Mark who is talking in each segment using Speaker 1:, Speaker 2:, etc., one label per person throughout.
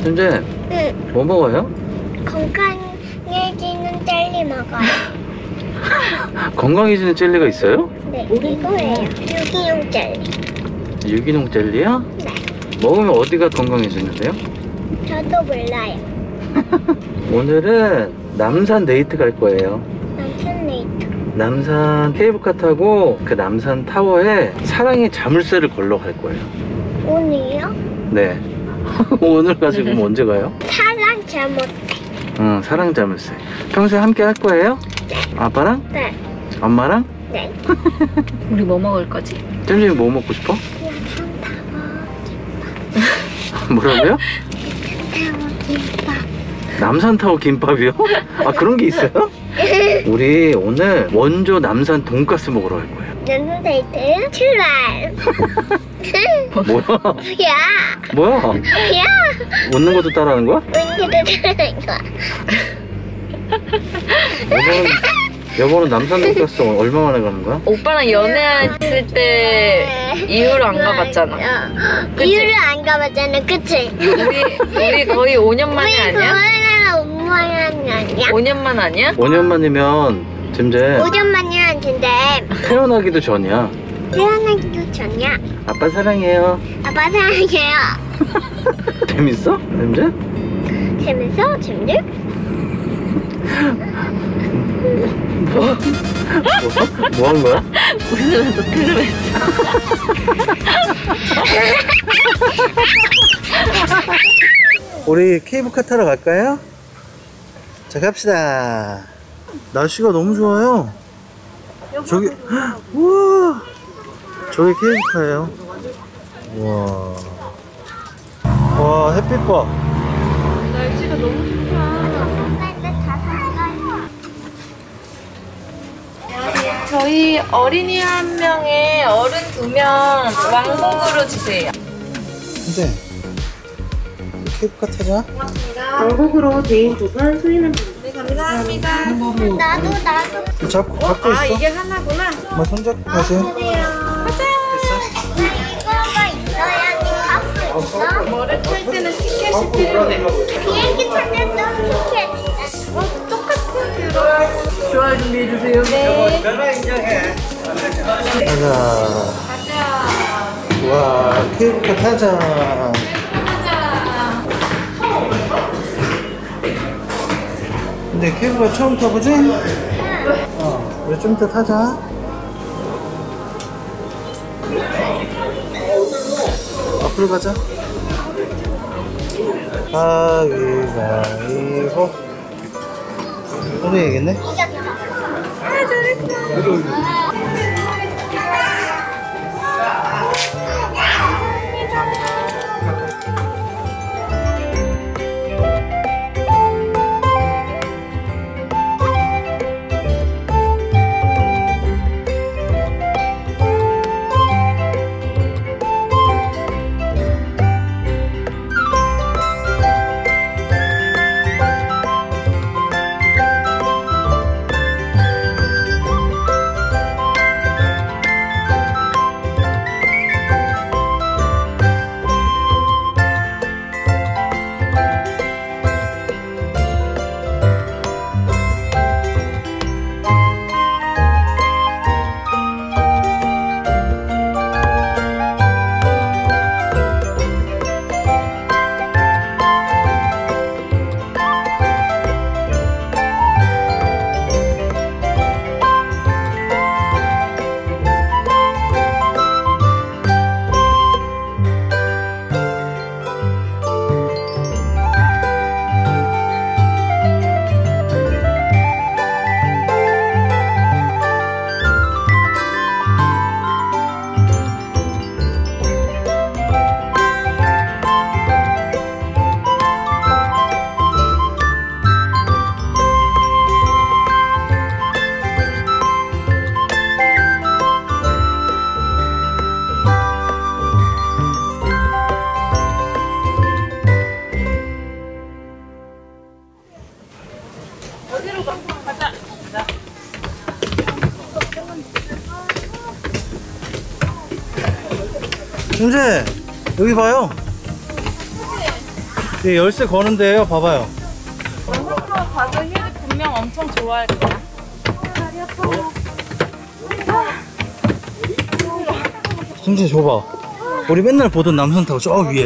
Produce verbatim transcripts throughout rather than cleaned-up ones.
Speaker 1: 현재
Speaker 2: 응.
Speaker 1: 뭐 먹어요?
Speaker 2: 건강해지는 젤리 먹어요.
Speaker 1: 건강해지는 젤리가 있어요?
Speaker 2: 네, 이거예요. 유기농 젤리.
Speaker 1: 유기농 젤리요?
Speaker 2: 네.
Speaker 1: 먹으면 어디가 건강해지는데요?
Speaker 2: 저도 몰라요.
Speaker 1: 오늘은 남산 데이트 갈 거예요.
Speaker 2: 남편 네이트.
Speaker 1: 남산 케이블카 타고 그 남산 타워에 사랑의 자물쇠를 걸러 갈 거예요.
Speaker 2: 오늘요?
Speaker 1: 네. 오늘 가지고 그럼 언제 가요?
Speaker 2: 사랑 잘못해.
Speaker 1: 응, 사랑 자물쇠. 평소에 함께 할 거예요? 아빠랑?
Speaker 2: 네.
Speaker 1: 엄마랑?
Speaker 2: 네.
Speaker 3: 우리 뭐 먹을 거지?
Speaker 1: 잼잼이 뭐 먹고 싶어?
Speaker 2: 남편 타워
Speaker 1: 뭐라고요?
Speaker 2: 김밥.
Speaker 1: 남산 타워 김밥이요? 아, 그런 게 있어요? 우리 오늘 원조 남산 돈가스 먹으러 갈 거예요.
Speaker 2: 남편 데이트 출발.
Speaker 1: 뭐야?
Speaker 2: 야.
Speaker 1: 뭐야?
Speaker 2: 야.
Speaker 1: 웃는 것도 따라하는 거야?
Speaker 2: 왠지 들은 거야.
Speaker 1: 여보는, 여보는 남산 돈가스 얼마 만에 가는 거야?
Speaker 3: 오빠랑 연애했을 때 이후로 안 가봤잖아. 그치?
Speaker 2: 이유를 안 가봤잖아, 그치?
Speaker 3: 우리 우리 거의 오 년 만에 아니야?
Speaker 2: 그거는 엄마랑 아니야?
Speaker 3: 오 년만 아니야?
Speaker 1: 오 년 만이면 잼잼
Speaker 2: 오전 만이란 텐데
Speaker 1: 태어나기도 전이야.
Speaker 2: 태어나기도 전이야.
Speaker 1: 아빠 사랑해요.
Speaker 2: 아빠 사랑해요.
Speaker 1: 재밌어? 잼잼?
Speaker 2: 재밌어? 재밌어?
Speaker 1: 뭐? 뭐? 뭐 한 거야?
Speaker 3: 웃으면서 틀림했어.
Speaker 1: 우리 케이블카 타러 갈까요? 자, 갑시다. 날씨가 너무 좋아요. 저기, 우와, 저기 케이블카예요. 우와, 와, 햇빛 봐.
Speaker 3: 날씨가 너무 좋다. 저희 어린이 한 명에 어른 두 명 왕복으로 주세요.
Speaker 1: 근데 케이블카 타자.
Speaker 4: 왕복으로 대인 두 분, 수인은
Speaker 3: 네, 감사합니다.
Speaker 2: 나도 나도
Speaker 1: 잡고 갖고 있어.
Speaker 3: 아, 이게 하나구나.
Speaker 1: 뭐 손잡고 가세요.
Speaker 2: 가자. 이거가 있어야지 갈수 있어.
Speaker 3: 뭐를 탈 때는 티켓이 필요해.
Speaker 2: 비행기 탈 때도 티켓.
Speaker 3: 어, 똑같아. 좋아요 준비해주세요. 네.
Speaker 1: 가자.
Speaker 3: 가자.
Speaker 1: 와, 케이블카 타자.
Speaker 3: 가자.
Speaker 1: 근데 케이블카 처음 타보지? 어, 우리 좀 이따 타자. 앞으로 가자. 가위바위보. 오늘 얘기했네?
Speaker 2: 아, 잘했어.
Speaker 1: 준재, 여기 봐요. 이 열쇠 거는데요. 봐봐요.
Speaker 3: 원상으로 봐도 힐이 분명 엄청 좋아할 거야.
Speaker 1: 잼잼 줘봐. 우리 맨날 보던 남산 타워 저 위에.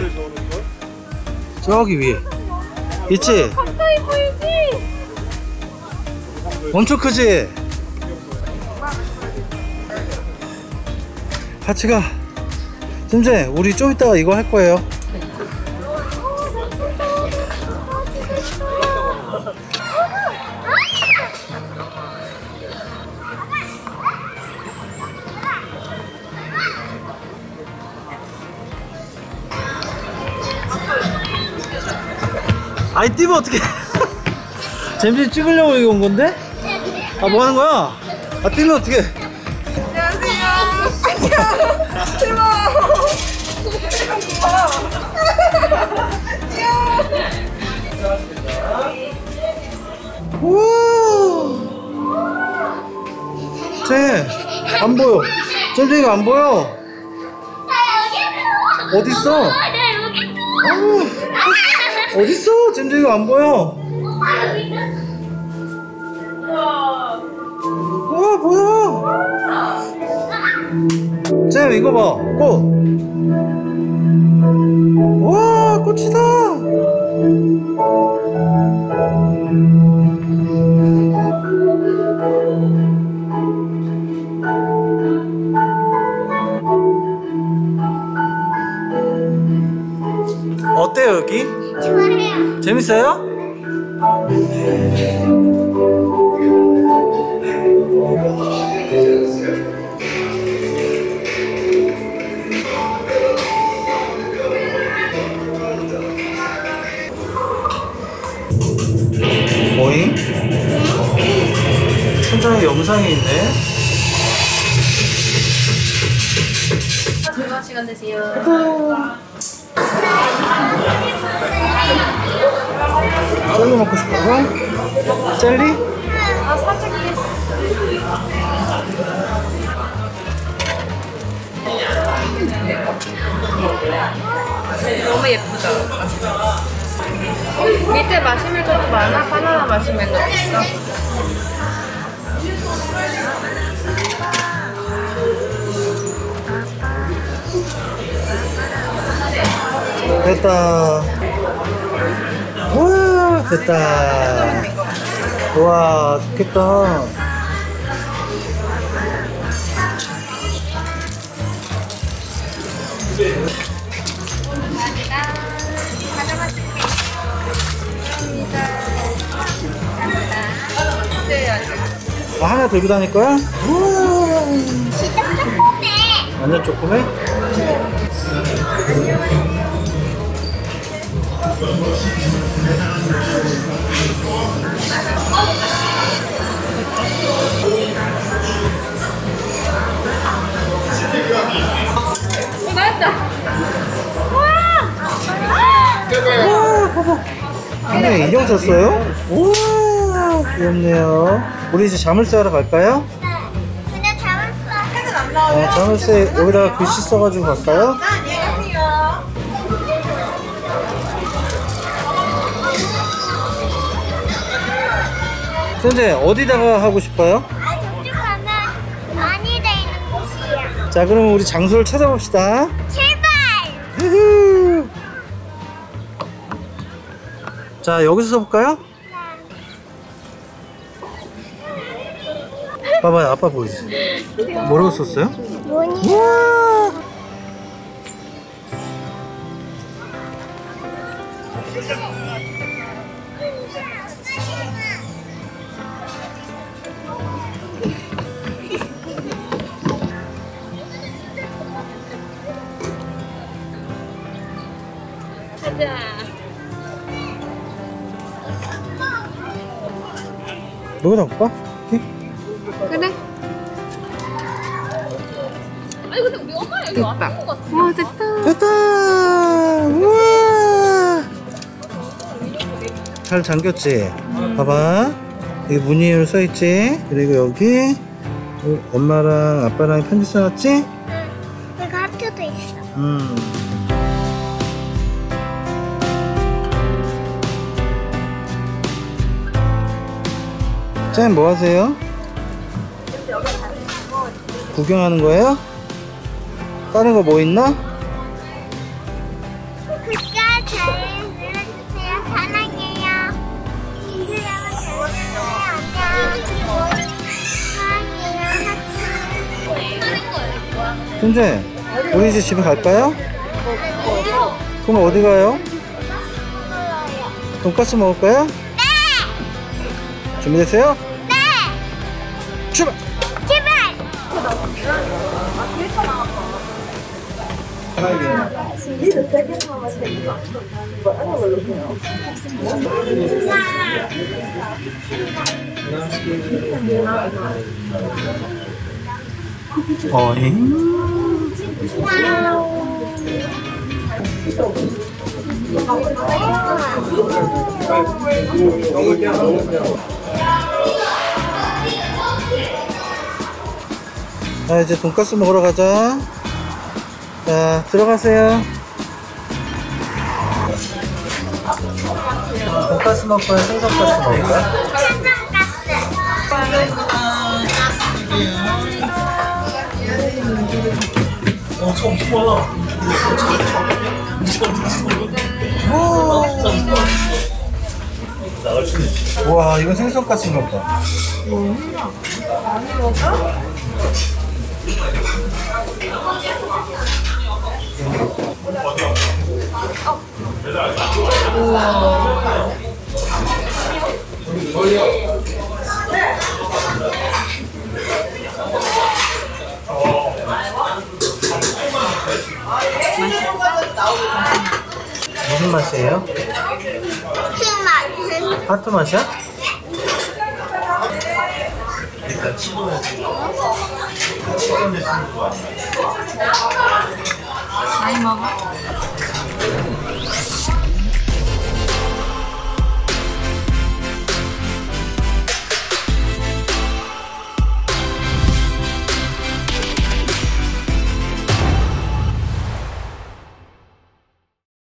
Speaker 1: 저기 위에. 있지?
Speaker 3: 가까이 보이지?
Speaker 1: 엄청 크지? 같이 가. 잼잼 우리 좀 이따가 이거 할 거예요. 아이 뛰면 어떡해. 잼잼 찍으려고 여기 온 건데? 아 뭐 하는 거야? 아 뛰면 어떡해. 잼, 안 보여. 잼잼이가 안 보여. 어딨어? 어딨어? 잼잼이가 안 보여. 와 뭐야. 잼 이거 봐. 꽃. 와 꽃이다. 어때요 여기?
Speaker 2: 좋아해요.
Speaker 1: 재밌어요? 뭐임? 천장에 영상이 있네.
Speaker 3: 즐거운 시간 되세요.
Speaker 1: 젤리 먹고 싶어서? 젤리?
Speaker 3: 아, 사줄게. 너무 예쁘다. 밑에 마시멜로도 많아? 바나나 마시멜로 있어?
Speaker 1: 됐다. 와 됐다. 와 좋겠다. 아, 하나 들고 다닐 거야? 우와.
Speaker 2: 진짜 조그매.
Speaker 1: 완전 조그매?
Speaker 3: 어, 나왔다.
Speaker 1: 우와 봐봐. 근데 인형 샀어요? 우와 귀엽네요. 우리 이제 자물쇠 하러 갈까요?
Speaker 2: 그냥 잡았어.
Speaker 1: 어, 자물쇠 여기다가 글씨 써가지고 갈까요? 현재 어디다가 하고 싶어요?
Speaker 2: 아, 저쪽 가면 많이 돼 있는 곳이야.
Speaker 1: 자 그럼 우리 장소를 찾아봅시다.
Speaker 2: 제발.
Speaker 1: 유후. 자 여기서 써볼까요? 봐봐요 아빠 보이지? 뭐라고 썼어요?
Speaker 2: 뭐니?
Speaker 1: 우와.
Speaker 3: 가자.
Speaker 1: 너가 볼까?
Speaker 3: 그래. 아니 근데 우리 엄마 여기 왔던 것 같아. 와 됐다.
Speaker 1: 됐다. 우와. 잘 잠겼지? 봐봐. 여기 문의로 써있지? 그리고 여기 엄마랑 아빠랑 편지 써놨지?
Speaker 2: 이거 하트도 있어.
Speaker 1: 음. 쌤 뭐 하세요? 구경하는 거예요? 다른 거 뭐 있나?
Speaker 2: 구독과 좋아요 눌러주세요. 사랑해요. 사랑해요.
Speaker 1: 현재 우리 이제 집에 갈까요? 그럼 어디 가요? 돈까스 먹을까요? 네! 준비됐어요?
Speaker 2: 네!
Speaker 1: 출발!
Speaker 2: 제발!
Speaker 1: 어잉? 자, 이제 돈까스 먹으러 가자. 자, 들어가세요. 돈까스 먹을 거야? 생선가스 먹을 거야? 우와, 이거 생선가스인가 보다. 무슨 맛이에요?
Speaker 2: 그 맛.
Speaker 1: 하트 맛이야?
Speaker 3: 많이 먹어.